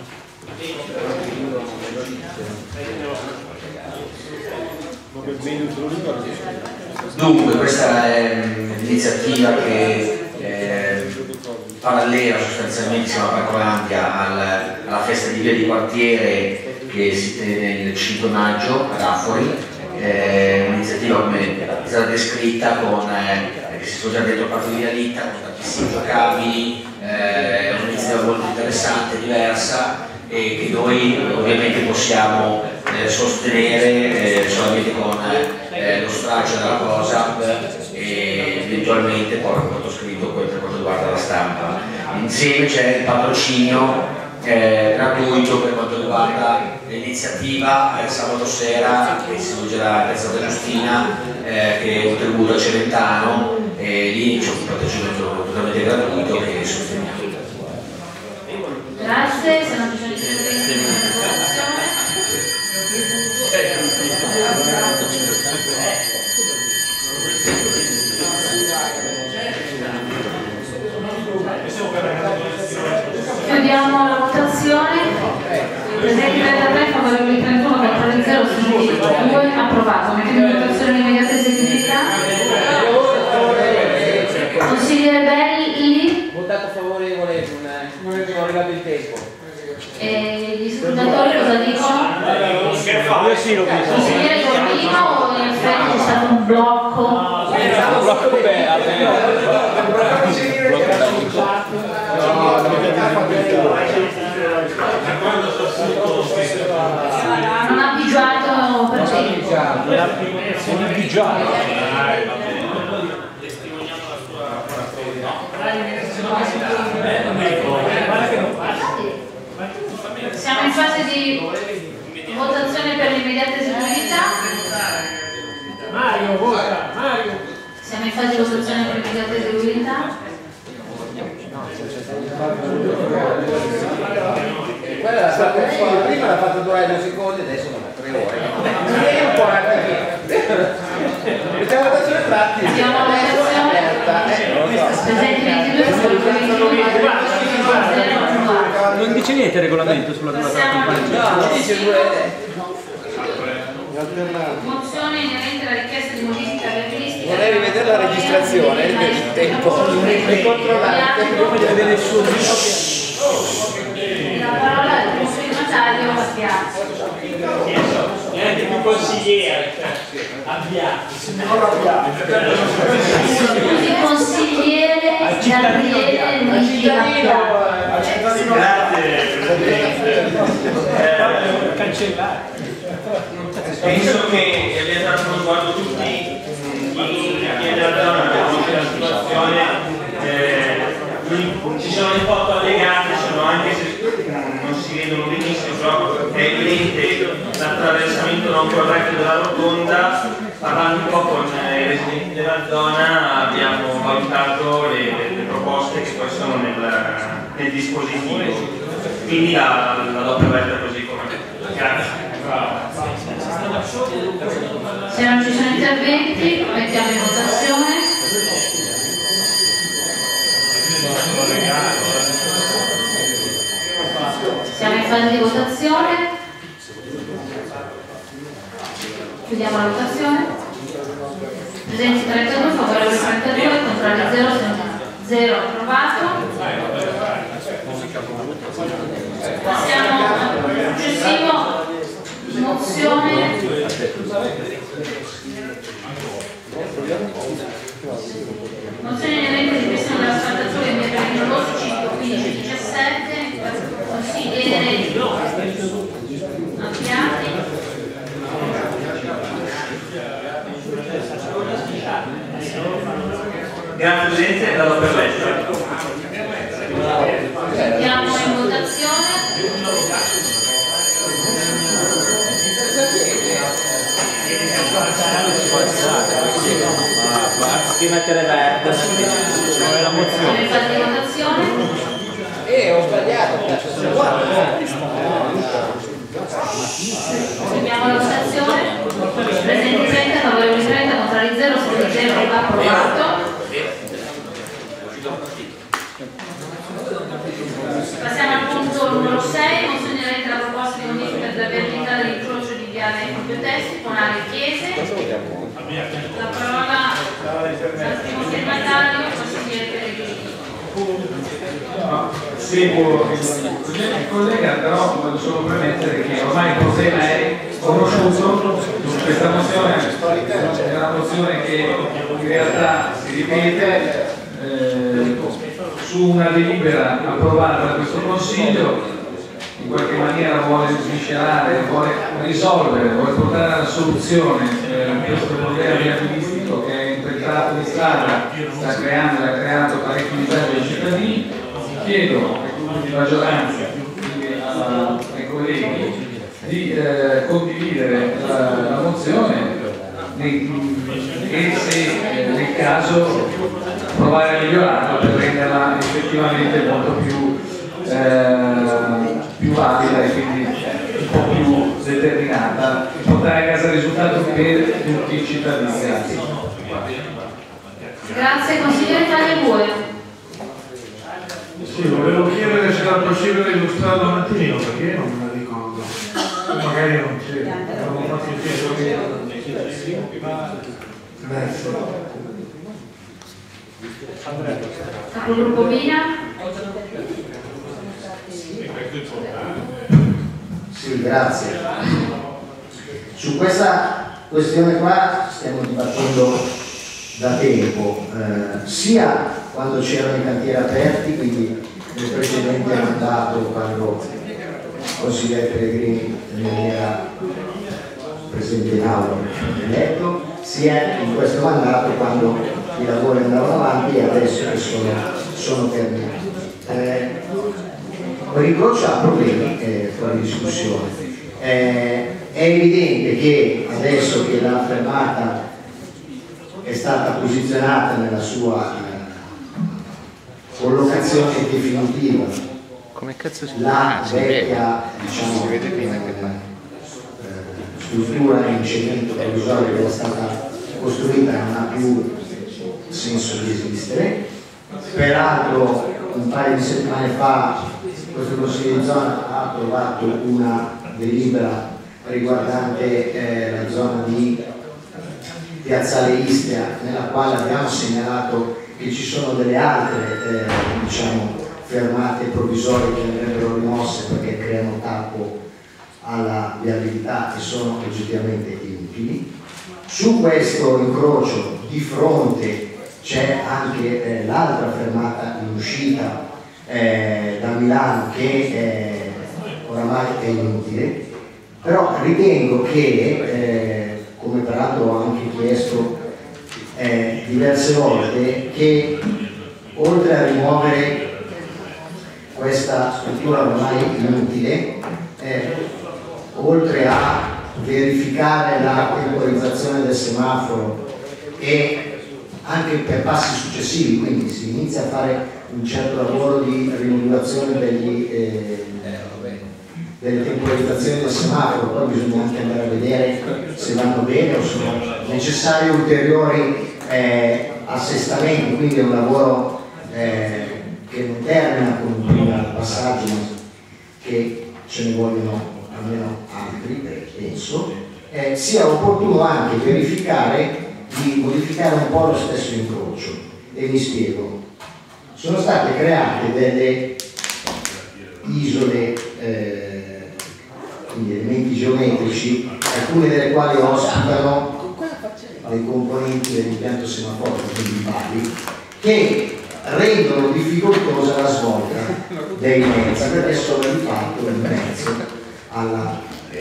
Dunque, questa è l'iniziativa che eh, parallela sostanzialmente, siamo a Parco Lancia, al, alla festa di via di quartiere che si tiene il cinque maggio ad Afori. È un'iniziativa, come è stata descritta, con, eh, che si sta già dentro parte di via Litta, con tantissimi giocabili, eh, è un'iniziativa molto interessante, diversa, e che noi ovviamente possiamo eh, sostenere eh, solamente con eh, lo straccio della cosa e eventualmente poi quanto scritto per quanto riguarda la stampa. Insieme c'è il patrocinio eh, gratuito per quanto riguarda l'iniziativa eh, sabato sera che si svolgerà a Piazza della Giustina, eh, che è un tributo a Celentano, e lì c'è un patrocinio totalmente gratuito che sosteniamo. Grazie, se non ci sono interventi in votazione. Chiudiamo la votazione. Presenti trentatré, favorevoli trentuno, contrari zero, assenti due, approvato. Mettiamo in votazione l'immediata eseguibilità. Consigliere Belli. Votato favorevole, non è arrivato il tempo. E gli scrutatori cosa dicono? Io sì l'ho visto. Consigliere Gordino o in effetti c'è stato un blocco? Un blocco beh, non ha pigiato per te? sono pigiato. Siamo in fase di votazione per l'immediata eseguibilità. Mario, vota, Mario. Siamo in fase di votazione per l'immediata eseguibilità. Quella l'ha fatta, prima l'ha fatto durare due secondi, adesso non è tre ore. È un po' anche mettiamo la votazione tratti. Siamo a votazione. Presenti ventidue, Non dice niente il regolamento sulla durata della campagna. No, dice due. Mozione inerente alla richiesta di modifica verbalistica. Vorrei rivedere la registrazione del tempo e controllare di vedere il suo la parola al primo firmatario Abbiati. Neanche più consigliere, Abbiati. Scusi, consigliere Gabriele Nigli Abbiati. Eh, cancellare. Penso che abbia dato uno sguardo tutti chi è della zona per conoscere la situazione. Eh, ci sono le foto allegate, sono anche se non si vedono benissimo, però è evidente l'attraversamento non corretto della rotonda. Parlando un po' con i residenti della zona abbiamo valutato le, le, le proposte che poi sono nel, nel dispositivo, quindi la, la do per letta così come. Grazie. Se non ci sono interventi, mettiamo in votazione. Siamo in fase di votazione. Chiudiamo la votazione. Presenti trentadue, favorevoli trentadue, contrari zero, zero approvato. Passiamo al successivo. Mozione mozione inerente di questione della sfaldatura in via Pellegrino Rosso cinque, quindici, diciassette consigliere Ampiati. Grazie Presidente, la do per letta. Andiamo in votazione. Che mettere verde, c'è la mozione. In fase di votazione. Eh, ho sbagliato, cazzo, sono guarda. Chiudiamo la votazione. Presenti trenta, favorevoli trenta, contrari zero, zero approvato. Passiamo al punto numero sei, mozione inerente alla proposta di modifica della viabilità dell'incrocio di viale Fulvio Testi con aree chiese. La parola al primo firmatario, consigliere Pellegrini. Seguo il collega, però voglio solo premettere che ormai il problema è conosciuto. Questa mozione è una mozione che in realtà si ripete eh, su una delibera approvata da questo Consiglio, in qualche maniera vuole sviscerare, vuole risolvere, vuole portare alla soluzione eh, questo problema viabilistico che è entrato in strada, sta creando e ha creato parecchi disagi ai cittadini. Chiedo ai gruppi di maggioranza, quindi a, ai colleghi, di eh, condividere la, la mozione e se eh, nel caso provare a migliorarla per renderla effettivamente molto più, eh, più valida e quindi un po' più determinata, portare a casa il risultato per tutti i cittadini. Grazie. Grazie, consigliere Tagliabue. Sì, volevo chiedere se era possibile illustrarlo un attimino perché io non me la ricordo. Magari non c'è. Avevo fatto il tempo che. Grazie. Capogruppo Mina. Sì, grazie. Su questa questione qua stiamo dibattendo da tempo, eh, sia quando c'erano i cantieri aperti, quindi nel precedente mandato quando il consigliere Pellegrini era presente in aula eletto, sia in questo mandato quando i lavori andavano avanti e adesso che sono, sono terminati. Eh, L'incrocio ha problemi, eh, fuori discussione. Eh, è evidente che adesso che la fermata è stata posizionata nella sua eh, collocazione definitiva, come cazzo si la ah, vecchia diciamo, eh, struttura in cemento provvisorio che era stata costruita non ha più senso di esistere. Peraltro un paio di settimane fa questo Consiglio di zona ha approvato una delibera riguardante eh, la zona di Piazzale Istea, nella quale abbiamo segnalato che ci sono delle altre eh, diciamo, fermate provvisorie che andrebbero rimosse perché creano tappo alla viabilità e sono oggettivamente inutili. Su questo incrocio di fronte c'è anche eh, l'altra fermata in uscita eh, da Milano che eh, oramai è inutile, però ritengo che, eh, come peraltro ho anche chiesto eh, diverse volte, che oltre a rimuovere questa struttura ormai inutile, eh, oltre a verificare la temporizzazione del semaforo e anche per passi successivi, quindi si inizia a fare un certo lavoro di rimodulazione degli, eh, delle temporizzazioni del semaforo, poi bisogna anche andare a vedere se vanno bene o sono necessari ulteriori eh, assestamenti, quindi è un lavoro eh, che non termina con un primo passaggio, ma che ce ne vogliono almeno altri, penso, eh, sia opportuno anche verificare di modificare un po' lo stesso incrocio, e mi spiego. Sono state create delle isole, eh, quindi elementi geometrici, alcune delle quali ospitano dei componenti dell'impianto semaforico, quindi i pali, che rendono difficoltosa la svolta dei mezzi, perché sono di fatto in mezzo alla,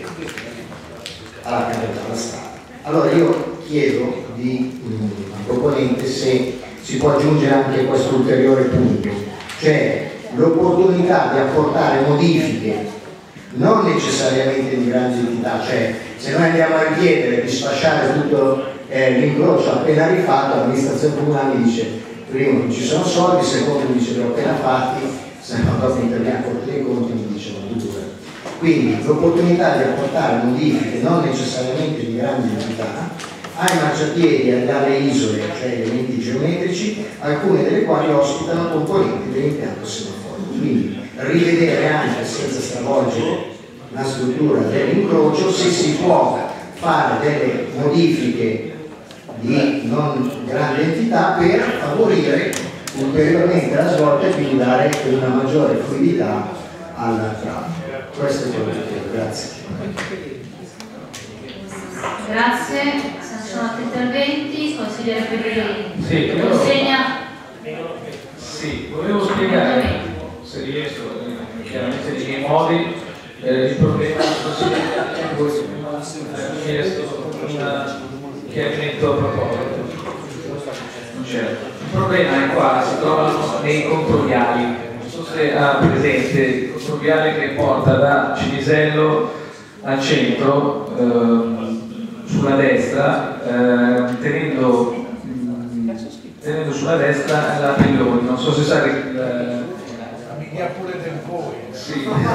alla carreggiata, alla strada. Allora io chiedo di, al proponente se si può aggiungere anche questo ulteriore punto, cioè l'opportunità di apportare modifiche non necessariamente di grandi entità, cioè se noi andiamo a richiedere di sfasciare tutto eh, l'incrocio appena rifatto, l'amministrazione comunale dice primo non ci sono soldi, secondo dice li ho appena fatti, se no dopo interviene a Corte dei Conti e mi dicono due. Quindi l'opportunità di apportare modifiche non necessariamente di grandi entità ai marciapiedi e alle isole, cioè elementi geometrici, alcune delle quali ospitano componenti dell'impianto semaforico. Quindi rivedere anche, senza stravolgere la struttura dell'incrocio, se si può fare delle modifiche di non grande entità per favorire ulteriormente la svolta e quindi dare una maggiore fluidità al traffico. Questo è quello che chiedo, grazie. Grazie, se non sono altri interventi, consigliere Pellegrini. Sì, io... Consegna. Sì, volevo spiegare, se riesco, chiaramente nei miei modi, eh, il problema che ho chiesto un chiarimento a proposito. Certo. Il problema è qua, si trovano nei controviali. Non so se ha presente il controviale che porta da Cinisello al centro, eh, sulla destra, eh, tenendo, tenendo sulla destra la Pelloni. Non so se sa che il, mi ha pure Tempoi. sì, no,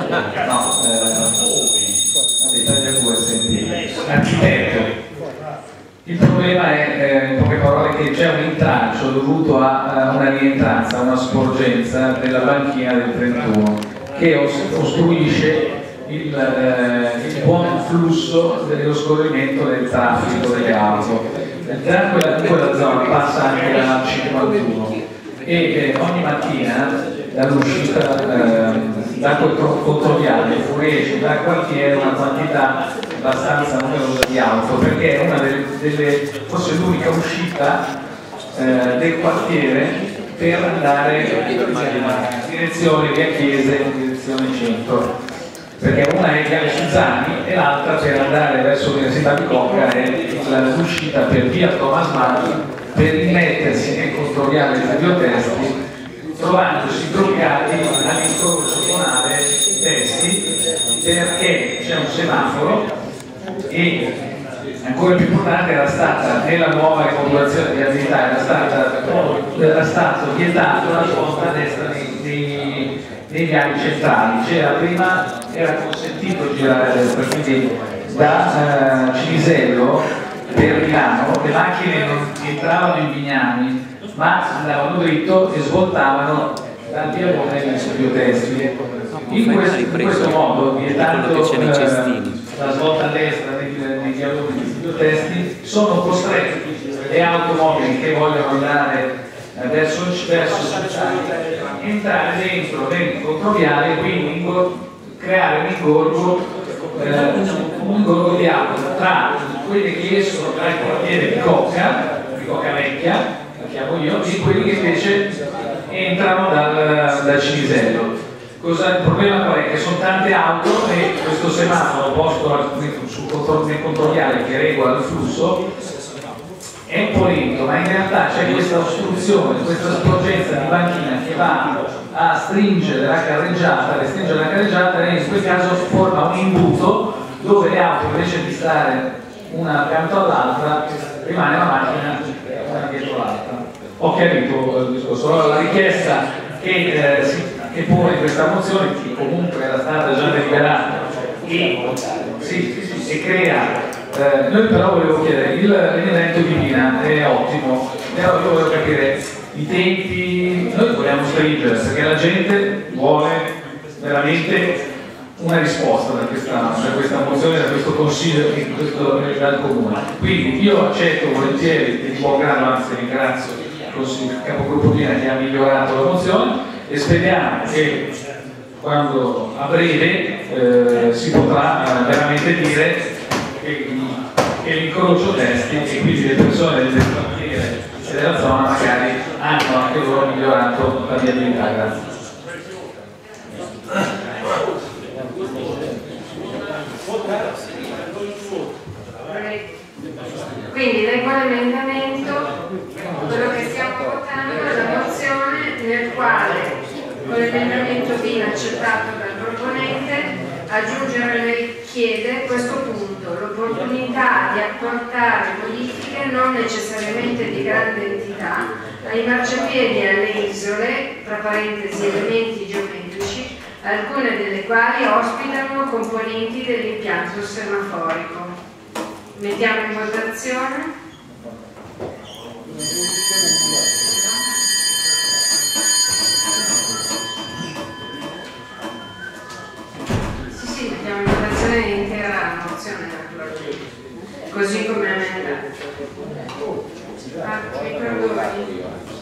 eh, l'architetto. Il problema è, eh, in poche parole, che c'è un intralcio dovuto a, a una rientranza, a una sporgenza della banchina del trentuno che ostruisce il, eh, il buon flusso dello scorrimento del traffico delle auto. Da quella, in quella zona passa anche la cinquantuno e eh, ogni mattina dall'uscita eh, da quel controviale fuoriesce dal quartiere una quantità abbastanza numerosa di auto, perché è una delle, delle forse l'unica uscita eh, del quartiere per andare in direzione via Chiese, in direzione centro, perché una è via Susani e l'altra per andare verso l'Università di Cocca è l'uscita per via Thomas Mann per rimettersi nel controviale Fabio Testi, trovandosi bloccati all'incrocio tonale Testi perché c'è un semaforo e ancora più importante era stata nella nuova rimodulazione di attività era, stata, era stato vietato la svolta a destra nei, nei, nei viali centrali, c'era prima era consentito girare a destra, quindi da uh, Cinisello per Milano le macchine non entravano in Vignani ma andavano dritto e svoltavano dal vialone verso Pio Testi. In questo, in questo modo, vietando eh, la svolta a destra nei vialoni di Pio Testi, sono costretti le automobili che vogliono andare eh, verso il verso entrare dentro nel controviale, quindi creare un ingorgo, eh, un ingorgo di auto tra quelli che escono dal quartiere di Cocca, di Cocca Vecchia, chiamo io, e quelli che invece entrano dal, dal Cinisello. Cosa, il problema qual è che sono tante auto e questo semaforo posto sul controviale che regola il flusso è un po' lento, ma in realtà c'è questa ostruzione, questa sporgenza di banchina che va a stringere la carreggiata, a restringere la carreggiata e in quel caso forma un imbuto dove le auto invece di stare una accanto all'altra rimane la macchina una dietro l'altra. Ho chiarito il discorso. Allora, la richiesta che, eh, si, che pone questa mozione, che comunque era stata già deliberata e, sì, sì, sì, e crea Eh, noi però volevo chiedere, il l'evento di Mina è ottimo, però io volevo capire i tempi, noi vogliamo stringere perché la gente vuole veramente una risposta da questa, da questa mozione, da questo consiglio, questo, dal comune. Quindi io accetto volentieri e di buon grado, anzi ringrazio il capogruppo Mina che ha migliorato la mozione e speriamo che quando a breve eh, si potrà eh, veramente dire che l'incrocio testi e quindi le persone del quartiere e della zona magari hanno anche loro migliorato la viabilità. Grazie. Quindi leggo l'emendamento, quello che stiamo votando è la mozione nel quale con l'emendamento B accettato dal proponente aggiungere lei chiede questo punto, l'opportunità di apportare modifiche non necessariamente di grande entità ai marciapiedi e alle isole, tra parentesi elementi geometrici, alcune delle quali ospitano componenti dell'impianto semaforico. Mettiamo in votazione. Mettiamo in votazione l'intera mozione, così come emendata. Ah, mi perdoni.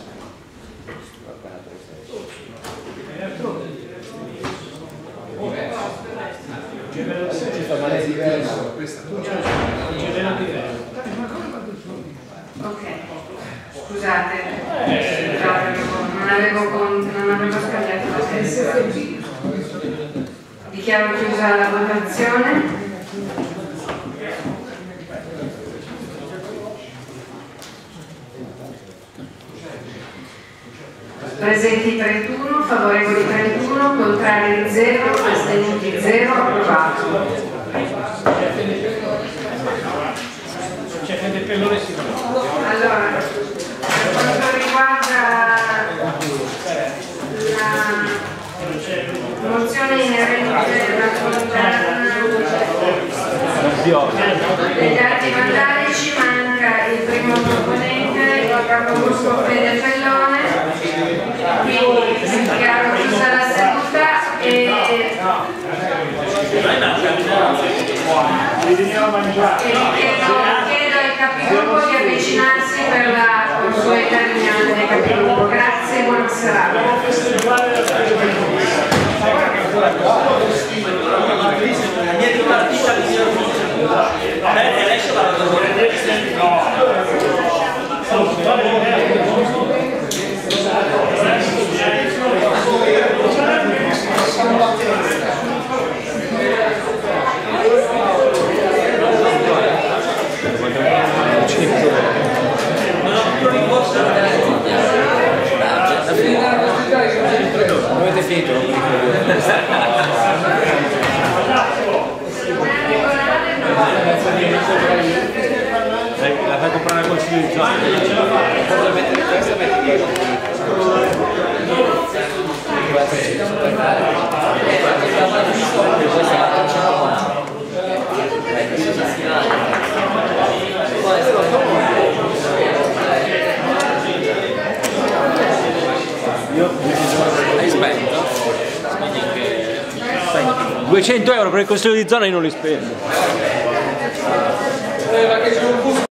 Ok, scusate, non avevo, con, non avevo scambiato la testa. Dichiaro chiusa la votazione. Presenti trentuno, favorevoli trentuno, contrari zero, astenuti zero, approvato. Allora, per quanto riguarda la mozione inerente alla condanna degli atti vandalici, manca il primo proponente, il capogruppo Fede Fellone, quindi dichiaro chiusa la seduta e chiedo, chiedo ai capigruppo di avvicinarsi per la consueta riunione dei capigruppo. Grazie e buona serata. Avete finito? La fai comprare al consiglio di zona. Cosa mettere in testa? Metti dietro. Hai spento? duecento euro per il consiglio di zona io non li spendo.